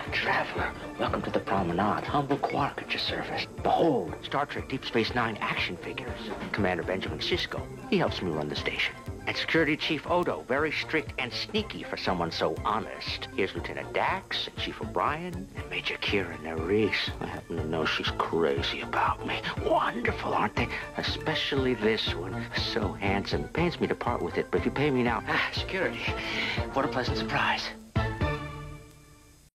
traveler, welcome to the promenade. Humble Quark at your service. Behold, Star Trek Deep Space Nine action figures. Commander Benjamin Sisko, he helps me run the station. And Security Chief Odo, very strict and sneaky for someone so honest. Here's Lieutenant Dax, and Chief O'Brien, and Major Kira Nerys. I happen to know she's crazy about me. Wonderful, aren't they? Especially this one. So handsome. Pains me to part with it, but if you pay me now... security. What a pleasant surprise.